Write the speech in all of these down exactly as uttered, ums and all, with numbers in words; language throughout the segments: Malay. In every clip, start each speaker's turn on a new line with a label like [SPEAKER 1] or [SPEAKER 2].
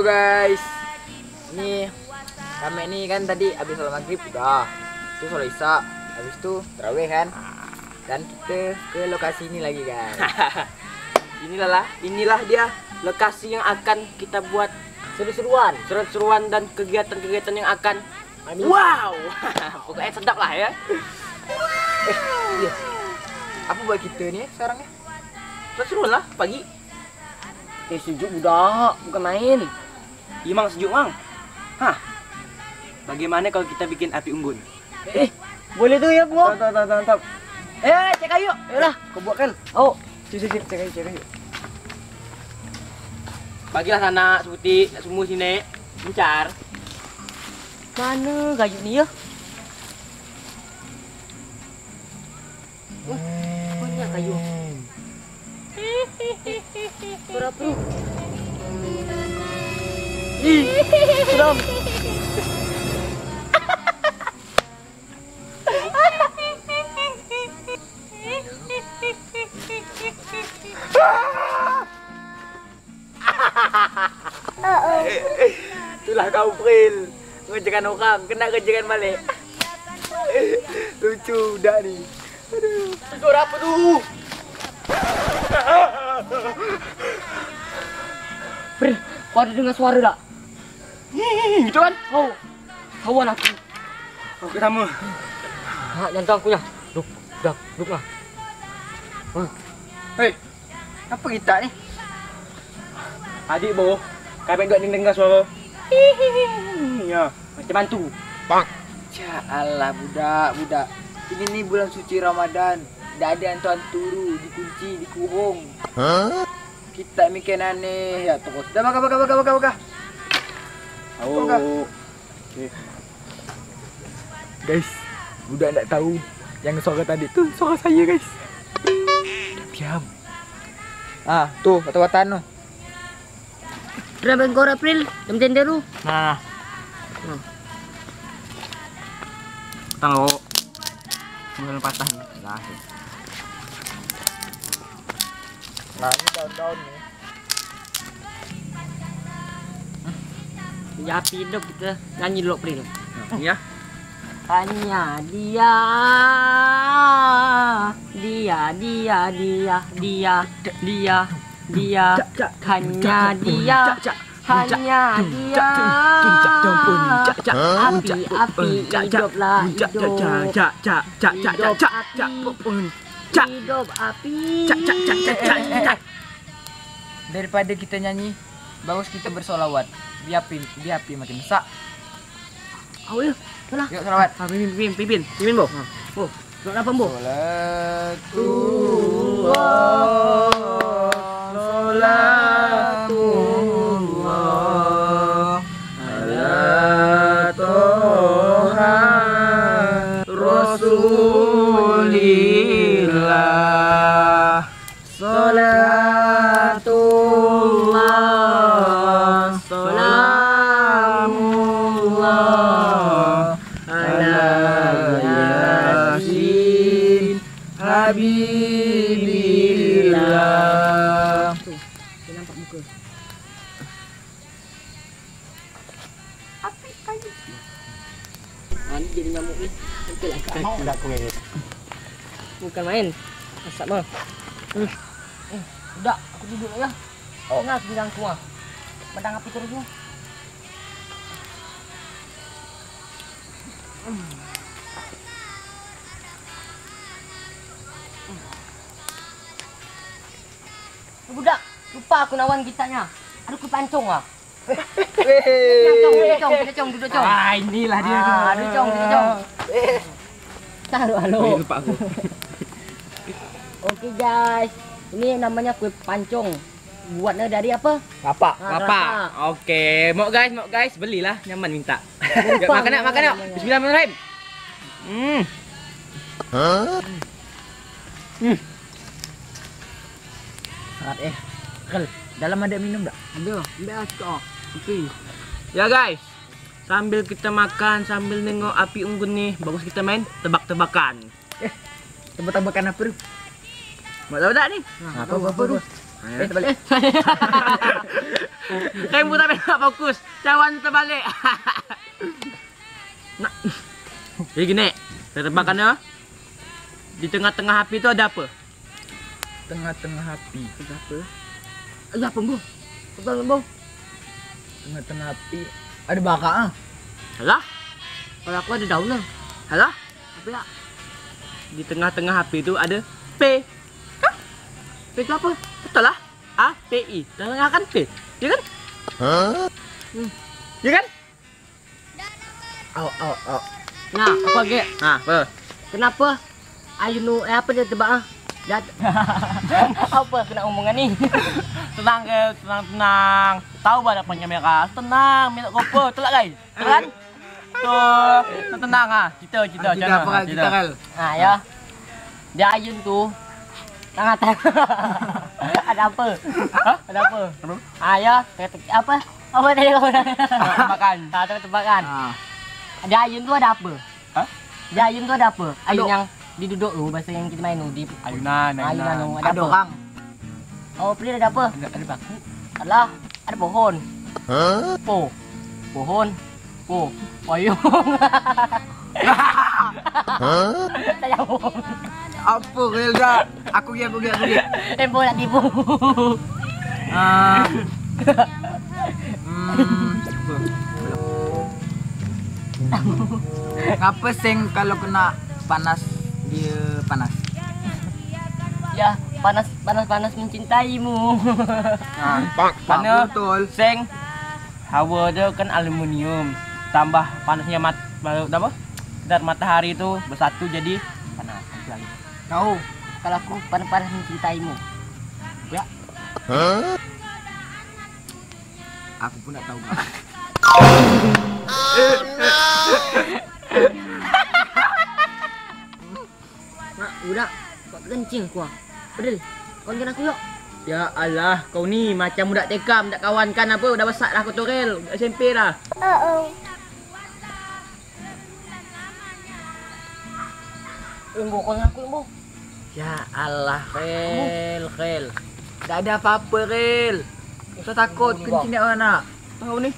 [SPEAKER 1] guys, ini kami ini kan tadi habis sholat maghrib udah, itu sholat isya, habis itu tarawih kan, dan kita ke lokasi ini lagi guys.
[SPEAKER 2] Inilah lah, inilah dia lokasi yang akan kita buat
[SPEAKER 1] Seru-seruan,
[SPEAKER 2] seru-seruan dan kegiatan-kegiatan yang akan
[SPEAKER 1] Amin.
[SPEAKER 2] wow, pokoknya sedap lah ya.
[SPEAKER 1] Eh, iya. Apa buat kita nih sekarang ya?
[SPEAKER 2] Seru lah pagi.
[SPEAKER 3] Eh sejuk budak, bukan main.
[SPEAKER 2] Iya mang, sejuk mang. Hah? Bagaimana kalau kita bikin api unggun?
[SPEAKER 3] Eh, boleh tuh ya, Bu.
[SPEAKER 1] Tap, tap, tap, tap.
[SPEAKER 3] Eh, cek kayu. Yalah,
[SPEAKER 1] Kau buat kan?
[SPEAKER 3] oh.
[SPEAKER 1] Cek, cek, cek, cek, cek, cek.
[SPEAKER 2] Bagilah sana sebuti, nak semua sini. Mencar.
[SPEAKER 3] Mana kayu ni ya? Oh, banyak kayu. Berapa? Ih, seram.
[SPEAKER 1] Itulah kau Pril, ngejekan orang, kena kejekan balik. Lucu udah nih. Aduh.
[SPEAKER 2] Suara apa tuh?
[SPEAKER 3] Pril, kau ada dengar suara tak?
[SPEAKER 2] Gitu kan?
[SPEAKER 3] Oh, kawan aku.
[SPEAKER 2] Oke sama.
[SPEAKER 3] Ha, jantung aku ya. Duk, dak, duk lah.
[SPEAKER 1] Hei, apa kita nih?
[SPEAKER 2] Adik boh, kami duk dengar suara. Ya, macam mantu.
[SPEAKER 1] Bang. Ya Allah budak, budak. Ini nih bulan suci Ramadan. Tidak ada hantu-hantu turu, dikunci, dikurung. Hah? Kita mikir aneh ya terus. Dah makan, makan, makan, makan, makan.
[SPEAKER 2] Oh.
[SPEAKER 1] Okay. Guys, budak tak tahu yang suara tadi tu suara saya guys. Diam. Ah, tuh batu-batan tu.
[SPEAKER 3] Pernah bengkor April, jam tenda tu.
[SPEAKER 2] Nah. Tanggo. Mulai patah lah.
[SPEAKER 1] Nah, ini daun-daun nih.
[SPEAKER 3] Ya api hidup kita nyanyi dulu April.
[SPEAKER 2] Ya.
[SPEAKER 3] Hanya dia, dia, dia, dia, dia, dia, dia, hanya dia, hanya dia. Api, api, hiduplah hidup. Hidup api.
[SPEAKER 1] Daripada kita nyanyi, bagus kita bersolawat. Biar api, biar api makin besar.
[SPEAKER 3] Oh ya, itulah.
[SPEAKER 1] Yuk solawat.
[SPEAKER 3] Ah, pimpin, pimpin, pimpin, pimpin bo. Oh, surat apa bo?
[SPEAKER 1] Salatullah, salatullah ala toha rasulillah. Salatullah, salamullah ala yasin habibillah.
[SPEAKER 3] Tuh, dia nampak muka. Api kayu. Ah, ni jadi nyamuk ni. Betul lah.
[SPEAKER 2] Tak mau dah aku ni.
[SPEAKER 3] Bukan main. Asap mah. Hmm. Eh, budak, aku duduk lah ya.
[SPEAKER 1] Oh.
[SPEAKER 3] Tengah sebidang tua. Badang api terus ni. Hmm. Eh, budak, lupa aku nawan gitarnya. Aduh, aku pancung ah. Duduk cong, duduk cong, duduk cong, duduk cong.
[SPEAKER 2] Ah, inilah dia tu.
[SPEAKER 3] Ah, duduk cong, duduk cong. Taruh halo.
[SPEAKER 2] Oh, lupa aku.
[SPEAKER 3] Okey guys, ini namanya kue pancong. Buatnya dari apa?
[SPEAKER 1] Apa?
[SPEAKER 3] Ah,
[SPEAKER 2] Apa?
[SPEAKER 3] rasa.
[SPEAKER 2] Okey, mau guys, mau guys, belilah nyaman minta.
[SPEAKER 3] Lupa,
[SPEAKER 2] Yuk, makan nak, makan nak.
[SPEAKER 3] namanya.
[SPEAKER 2] Bismillahirrahmanirrahim. Hmm.
[SPEAKER 1] Hmm. Sangat eh. Kel, dalam ada minum tak?
[SPEAKER 3] Ada, ambil lah sikit ah. Okey.
[SPEAKER 2] Ya guys, sambil kita makan, sambil nengok api unggun nih, bagus kita main tebak-tebakan.
[SPEAKER 1] Eh, tebak-tebakan apa tu?
[SPEAKER 2] Mau tahu tak ni?
[SPEAKER 3] Nah,
[SPEAKER 1] Apa apa tu? Eh, terbalik.
[SPEAKER 2] Kamu tapi tak fokus. Cawan terbalik. Nah. Jadi gini, saya tebakkan ya. Di tengah-tengah api itu ada apa?
[SPEAKER 1] Tengah-tengah api.
[SPEAKER 2] Ada apa? Ada apa, Bu? Betul, Bu.
[SPEAKER 1] Tengah-tengah api ada bakar ah.
[SPEAKER 2] Alah. Kalau aku ada daun lah. Alah. Apa ya? Di tengah-tengah api itu ada P. Hah? P itu apa? Betul lah. A, P, I. Tengah kan P. Ya kan?
[SPEAKER 1] Hah?
[SPEAKER 2] Hmm. Ya kan?
[SPEAKER 1] Au au au.
[SPEAKER 3] Nah, apa ge?
[SPEAKER 2] Nah, apa?
[SPEAKER 3] Kenapa? Ayo nu eh apa dia tebak ah? Jat. Apa kena omongan ni?
[SPEAKER 2] Tenang guys, tenang tenang. Tahu pada punya mereka. Tenang, minta kopi, telak guys. Kan? Tuh, tenang ah. Kita kita
[SPEAKER 1] Kita apa kita kal?
[SPEAKER 3] Nah, ya. Dia ayun tu. Tangan tangan. Ada apa?
[SPEAKER 2] Hah?
[SPEAKER 3] Ada apa? Ah, ya. Apa? Apa tadi kau nak?
[SPEAKER 2] Makan.
[SPEAKER 3] Ah, tebak-tebakan.
[SPEAKER 1] Ah.
[SPEAKER 3] Ada ayun tu ada apa?
[SPEAKER 2] Hah?
[SPEAKER 3] Ada ayun tu ada apa? Ayun
[SPEAKER 2] Aduk.
[SPEAKER 3] yang diduduk tu bahasa yang kita main tu di
[SPEAKER 2] Ayunan,
[SPEAKER 3] ayunan tu ada
[SPEAKER 1] Ada
[SPEAKER 3] apa?
[SPEAKER 1] orang.
[SPEAKER 3] Oh, pilih ada apa?
[SPEAKER 2] Ada ada baku.
[SPEAKER 3] Alah, ada pohon. Po. Pohon. Po. Payung. Tak jawab.
[SPEAKER 1] Apa kal dah? Aku gi aku gi aku gi.
[SPEAKER 3] Tempo nak tipu.
[SPEAKER 1] Ah. Hmm. Ngapa seng kalau kena panas dia panas?
[SPEAKER 3] Ya, panas panas panas mencintaimu.
[SPEAKER 1] Ah,
[SPEAKER 2] Karena
[SPEAKER 1] betul.
[SPEAKER 2] seng hawa dia kan aluminium. Tambah panasnya mat apa? Dar matahari itu bersatu jadi panas lagi.
[SPEAKER 1] Tahu.
[SPEAKER 3] Kalau aku panas-panas mencintaimu. Ya.
[SPEAKER 1] Aku pun tak tahu.
[SPEAKER 3] Mak, budak. Kau kencing kau. Pedal. Kau jangan aku yuk.
[SPEAKER 2] Ya Allah, kau ni macam budak T K, budak kawan kan apa? Dah besar dah kau torel, S M P dah.
[SPEAKER 3] Tunggu kau dengan aku yuk, Bu.
[SPEAKER 2] Ya Allah, Rel, Rel.
[SPEAKER 1] Tak ada apa-apa Rel. Saya takut kencing nak mana?
[SPEAKER 2] Tahu ni.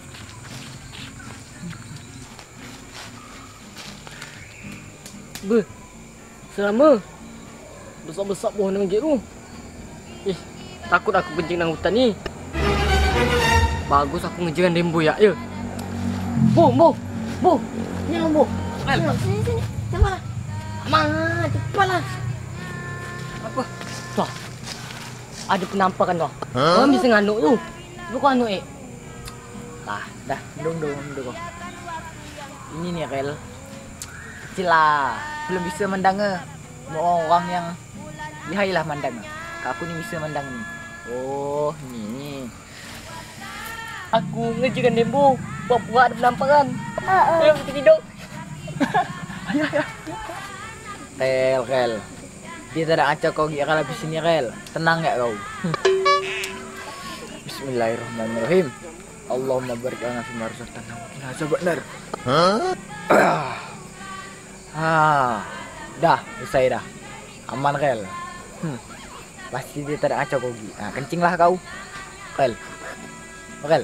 [SPEAKER 3] Be. Selama. Besar-besar pohon dengan tu. Ih, takut aku kencing dalam hutan ni. Bagus aku ngejar dengan Dembo ya. Ya. Bu, Bu. Bu. Ni lah, Bu.
[SPEAKER 2] Rel.
[SPEAKER 3] Sini, sini. Cepat. Aman, cepatlah.
[SPEAKER 2] Apa?
[SPEAKER 3] Tuh. Ada penampakan tuh. Orang bisa nganuk tu. Lu kau nganuk eh.
[SPEAKER 1] Lah, dah, dong dong dong. Ini nih Rel. Kecil lah, belum bisa mandang eh. Mau orang yang lihai lah mandang. Kak aku ni bisa mandang ni. Oh, ni ni.
[SPEAKER 3] Aku ngejar dengan Dembo. Buat-buat ada penampakan. Ayo kita tidur.
[SPEAKER 1] Ayah, ayah. Rel, Rel. Dia tak ada acak kau gila habis sini Rel. Tenang ya kau. Bismillahirrahmanirrahim. Allahumma barik lana fi ma razaqtana wa qina azabannar. Ah, dah, selesai dah. Aman Rel. Hmm. Pasti dia tak ada acak kau gila. Ah, kencinglah kau. Rel. Rel.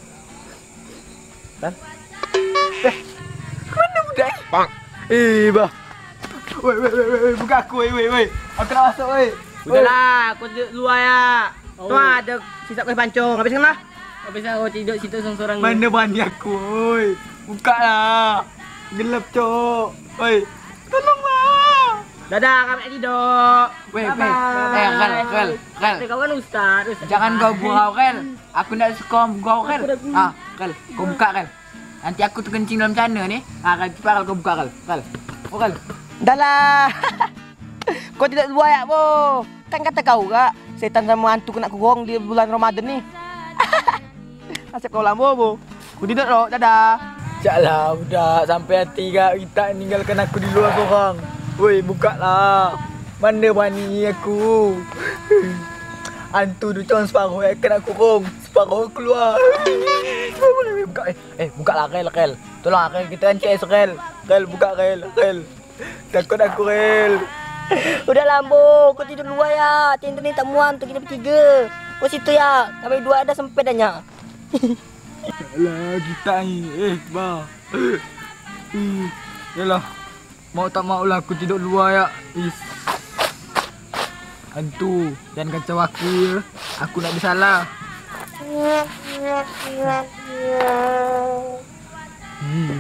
[SPEAKER 1] Rel. Eh. Mana budak? Bang. Eh, bah. Woi, woi, woi, woi, buka aku, woi, woi, woi. Aku nak masuk, woi.
[SPEAKER 2] Udahlah, kau duduk luar ya. Tu ada sisa kuih pancong. Habiskan lah.
[SPEAKER 3] Habis aku tidur situ seorang-seorang.
[SPEAKER 1] Mana berani aku, woi. Buka lah. Gelap, cok. Woi. Tolonglah.
[SPEAKER 2] Dadah, kami nak tidur.
[SPEAKER 1] Woi, woi. Eh, Rel, Rel, Rel.
[SPEAKER 3] Kita kawan Ustaz. Ustaz.
[SPEAKER 1] Jangan kau gurau, Rel. Aku nak suka gurau, Rel. Ah, Rel, kau buka, Rel. Nanti aku terkencing dalam cana ni. Ah, Rel, cepat Rel, kau buka, Rel. Rel. Oh, Rel.
[SPEAKER 2] Dah lah. Kau tidak luar ya, Bo. Kan kata kau kak, setan sama hantu kena kurung di bulan Ramadan ni. Asap kau lambo, Bo. Aku tidak loh, dadah.
[SPEAKER 1] Janganlah budak, sampai hati kak kita tinggalkan aku di luar korang. Woi, buka lah. Mana berani aku. Hantu tu cuma separuh yang kena kurung. Separuh keluar. Boleh buka eh. Eh, buka lah Rel, Rel. Tolong Rel, kita kan C S Rel. Rel, buka Rel, Rel. Takut aku Rel.
[SPEAKER 3] Udah lambo, kau tidur luar ya. Tinta ni tak muam untuk kita bertiga. Kau situ ya. Kami dua ada sempedanya.
[SPEAKER 1] Alah, kita ni. Eh, bah. Hmm. Yalah. Mau tak mau lah aku tidur luar ya. Is. Hantu. Jangan kacau aku ya. Aku nak bersalah. Hmm.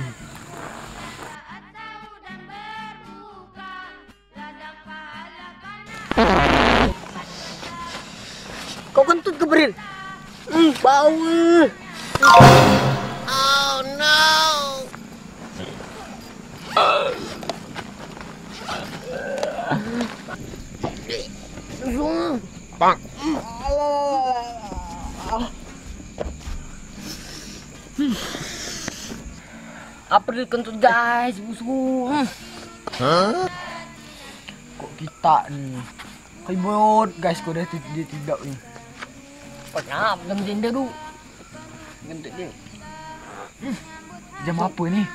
[SPEAKER 3] Kau kentut ke Bril? Hmm, bau. Oh no.
[SPEAKER 2] Bang.
[SPEAKER 3] April kentut guys, busuk.
[SPEAKER 1] Hah? Kok kita ni? Ribut guys, kau dah dia tidak ni.
[SPEAKER 3] Pernah, dalam jenda tu. Kentut dia.
[SPEAKER 1] Hmm. Jam apa ni?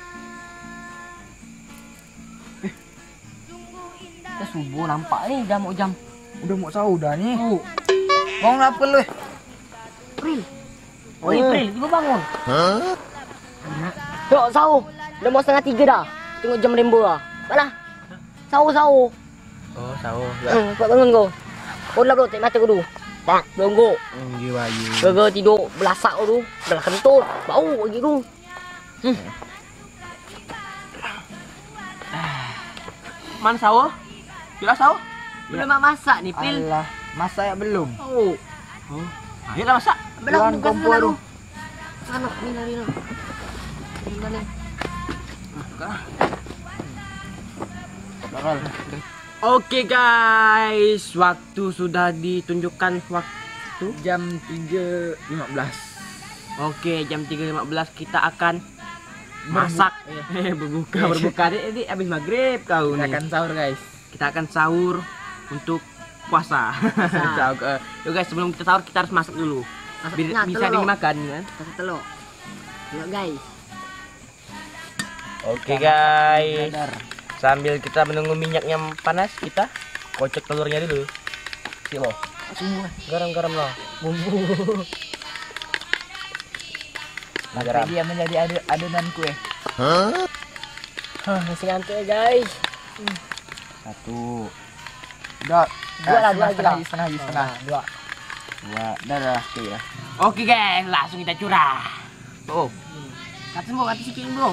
[SPEAKER 3] Eh. Dah subuh nampak ni, dah mau jam.
[SPEAKER 1] Udah mau sahur dah ni.
[SPEAKER 3] Oh.
[SPEAKER 1] Bangun apa lu?
[SPEAKER 3] April. Oh, April, tiba bangun. Hah? Tengok sahur. Dah mau setengah tiga dah. Tengok jam rembo lah. Baiklah. Sahur, sahur.
[SPEAKER 2] Oh, sahur.
[SPEAKER 3] Hmm, cepat bangun kau. Kau dah tak mata kau dulu.
[SPEAKER 2] Bang.
[SPEAKER 3] Belum kau.
[SPEAKER 2] Hmm, dia bayu.
[SPEAKER 3] Gagal tidur belasak kau tu. Dah kentut. Bau lagi tu. Hmm.
[SPEAKER 2] Man sahur? Bila sahur?
[SPEAKER 3] Belum mak masak ni, Pil.
[SPEAKER 1] Alah, masak ya belum?
[SPEAKER 3] Oh.
[SPEAKER 2] Oh. Ayolah masak.
[SPEAKER 3] Belah
[SPEAKER 1] Tuan kompor tu.
[SPEAKER 3] Anak ni lari lah. Ni ni.
[SPEAKER 1] Bakal.
[SPEAKER 2] Oke guys, waktu sudah ditunjukkan waktu
[SPEAKER 1] Jam tiga lima belas.
[SPEAKER 2] Oke, jam tiga lima belas kita akan masak. Eh, berbuka, berbuka. Ini habis maghrib kau
[SPEAKER 1] Kita
[SPEAKER 2] nih.
[SPEAKER 1] akan sahur guys.
[SPEAKER 2] Kita akan sahur untuk puasa.
[SPEAKER 3] Puasa.
[SPEAKER 2] Yuk guys, sebelum kita sahur kita harus masak dulu. Biar
[SPEAKER 3] Masaknya
[SPEAKER 2] bisa
[SPEAKER 3] telur.
[SPEAKER 2] dimakan kan.
[SPEAKER 3] Kasih telur. Tengok guys.
[SPEAKER 2] Oke guys,
[SPEAKER 1] Dadar.
[SPEAKER 2] sambil kita menunggu minyaknya panas, kita kocok telurnya dulu. Silo.
[SPEAKER 3] Semua.
[SPEAKER 2] Garam-garam loh.
[SPEAKER 3] Bumbu.
[SPEAKER 2] Garam.
[SPEAKER 1] Sampai dia menjadi adu adonan kue.
[SPEAKER 3] Hah, masih ngantuk ya guys.
[SPEAKER 1] Satu. Dua.
[SPEAKER 3] Dua lah, dua
[SPEAKER 1] setengah,
[SPEAKER 3] lagi
[SPEAKER 1] setengah,
[SPEAKER 3] lah.
[SPEAKER 1] setengah, setengah.
[SPEAKER 3] Dua.
[SPEAKER 1] Dua. Dah dah, oke ya.
[SPEAKER 2] Oke guys, langsung kita curah. Oh,
[SPEAKER 3] Kata semua, kata sikit bro.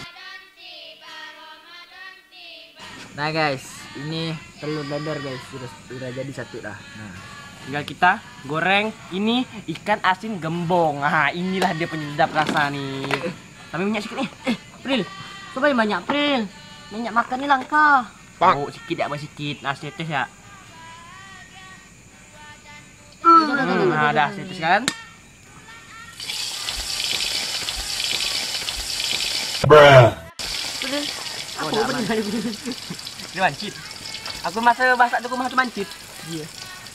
[SPEAKER 1] Nah guys, ini telur dadar guys, sudah sudah jadi satu dah. Nah,
[SPEAKER 2] tinggal kita goreng ini ikan asin gembong. Ah, inilah dia penyedap rasa nih. Tapi minyak sedikit nih.
[SPEAKER 3] Eh, April. Coba yang banyak, April. Minyak makan ni langka.
[SPEAKER 2] Oh, sedikit ya, sedikit. Nah, setes ya.
[SPEAKER 3] Hmm,
[SPEAKER 2] Nah, dah setes kan?
[SPEAKER 3] April.
[SPEAKER 2] Oh,
[SPEAKER 3] Aku
[SPEAKER 2] dah
[SPEAKER 3] benar.
[SPEAKER 2] Ini mancit. Aku masa masak tu mah tu mancit.
[SPEAKER 3] Iya.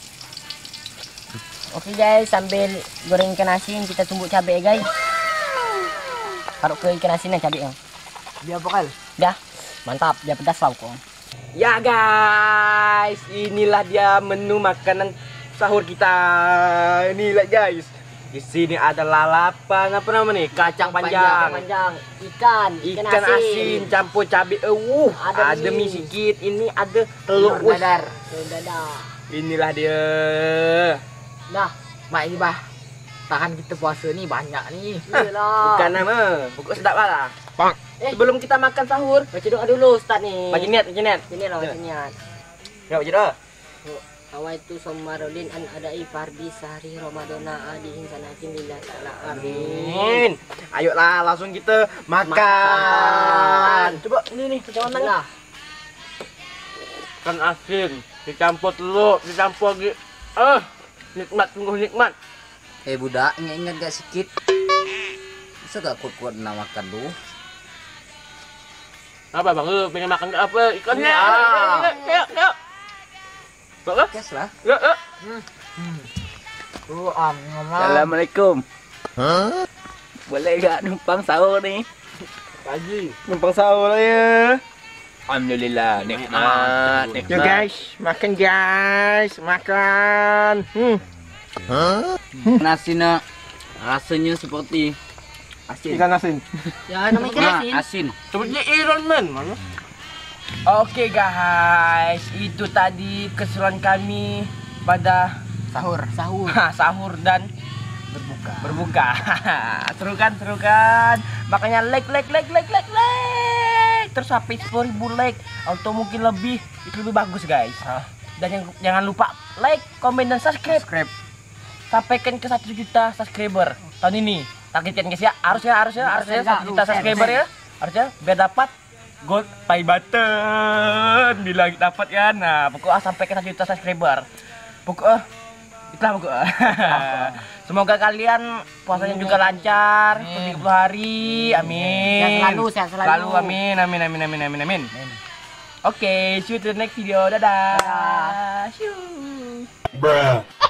[SPEAKER 3] Oke guys, sambil goreng ikan asin kita tumbuk cabai guys. Taruh ke ikan asin dan cabai.
[SPEAKER 1] dia bakal.
[SPEAKER 3] Dah, mantap. Dia pedas tau kok.
[SPEAKER 2] Ya guys, inilah dia menu makanan sahur kita. Inilah guys. Di sini ada lalapan apa nama nih? Kacang panjang.
[SPEAKER 3] panjang, ikan, ikan,
[SPEAKER 2] Ikan asin, campur cabai. Uh,
[SPEAKER 3] Ada
[SPEAKER 2] ada,
[SPEAKER 3] mie.
[SPEAKER 2] mie sedikit. Ini ada telur.
[SPEAKER 1] Telur
[SPEAKER 2] Wih,
[SPEAKER 1] dadar.
[SPEAKER 3] Telur dadar.
[SPEAKER 2] inilah dia.
[SPEAKER 3] Dah,
[SPEAKER 1] Mak ini bah. Tahan kita puasa ni banyak ni.
[SPEAKER 3] iyalah.
[SPEAKER 2] Bukan nama. Pokok sedap lah. Pak.
[SPEAKER 3] Eh.
[SPEAKER 2] Sebelum kita makan sahur,
[SPEAKER 3] Baca doa dulu Ustaz ni.
[SPEAKER 2] baca niat, baca niat.
[SPEAKER 3] Ini lah
[SPEAKER 2] Ya.
[SPEAKER 3] baca niat.
[SPEAKER 2] Ya, baca doa.
[SPEAKER 3] Awaitu somarudin an adai fardi sahri ramadana adi insanatin lillah ta'ala amin.
[SPEAKER 2] Amin. Ayolah langsung kita makan.
[SPEAKER 3] Makan.
[SPEAKER 2] Coba ini nih, macam mana?
[SPEAKER 3] Lah.
[SPEAKER 2] Ikan asin, dicampur telur, dicampur lagi. Ah, nikmat sungguh nikmat.
[SPEAKER 1] Eh budak, ingat-ingat gak sikit. Bisa gak kuat-kuat nak makan tu?
[SPEAKER 2] Apa bang? Lu pengen makan ke apa? Ikannya.
[SPEAKER 3] Ya.
[SPEAKER 2] Yuk, yuk. Bawa.
[SPEAKER 1] Kes lah.
[SPEAKER 2] Yuk, yuk.
[SPEAKER 1] Oh, am, ngomong.
[SPEAKER 2] Assalamualaikum. Hah? Boleh gak numpang sahur nih?
[SPEAKER 1] Pagi.
[SPEAKER 2] Numpang sahur lah ya. Alhamdulillah, nikmat. Yuk guys, makan guys, makan. Hmm. Nasinya rasanya seperti asin.
[SPEAKER 4] Ikan asin.
[SPEAKER 3] Ya namanya ikan
[SPEAKER 2] Nah,
[SPEAKER 3] asin.
[SPEAKER 2] asin.
[SPEAKER 4] Seperti Iron Man, mana?
[SPEAKER 2] Oke guys, itu tadi keseruan kami pada
[SPEAKER 1] Sahur.
[SPEAKER 3] Sahur.
[SPEAKER 2] sahur dan
[SPEAKER 1] Berbuka.
[SPEAKER 2] berbuka. Seru kan, seru kan? Makanya like, like, like, like, like, like. Terus sampai sepuluh ribu like atau mungkin lebih, itu lebih bagus guys. Dan yang, jangan lupa like, komen dan subscribe.
[SPEAKER 1] Subscribe.
[SPEAKER 2] Sampaikan ke satu juta subscriber tahun ini. Targetkan guys ya, harusnya harusnya harusnya satu juta subscriber ya. Harusnya biar dapat gold pay button. Bila dapat kan. Nah, pokoknya sampai ke satu juta subscriber. Pokoknya itulah pokoknya. Semoga kalian puasanya juga lancar tiga puluh hari. Amin.
[SPEAKER 3] Sehat selalu, sehat selalu.
[SPEAKER 2] Selalu amin, amin, amin, amin, amin, amin. Oke, see you to the next video. Dadah.
[SPEAKER 3] Dadah.
[SPEAKER 2] Shoo.
[SPEAKER 4] Bruh.